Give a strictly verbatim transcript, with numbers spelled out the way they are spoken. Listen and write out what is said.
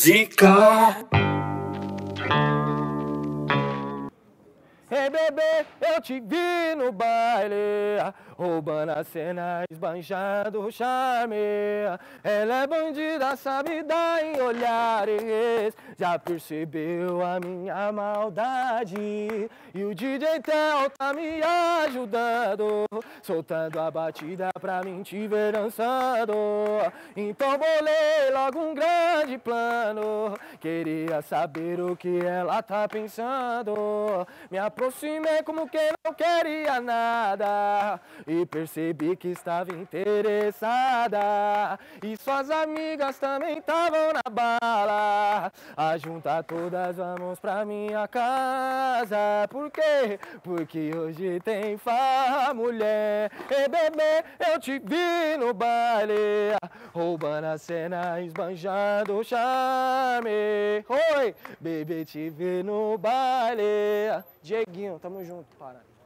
Zica. Ei, bebê, eu te vi no baile, roubando a cena, esbanjando o charme. Ela é bandida, sabe dar em olhares, já percebeu a minha maldade. E o D J Theo tá me ajudando, soltando a batida pra mim te ver dançando. Então bolei logo um grande plano, queria saber o que ela tá pensando. Me aproximei como quem não queria nada e percebi que estava interessada. E suas amigas também estavam na bala. A juntar todas, vamos pra minha casa. Por quê? Porque hoje tem farra, mulher. Ei, bebê, eu te vi no baile, roubando a cena, esbanjando o charme. Oi, bebê, te vi no baile. Dieguinho, tamo junto, para.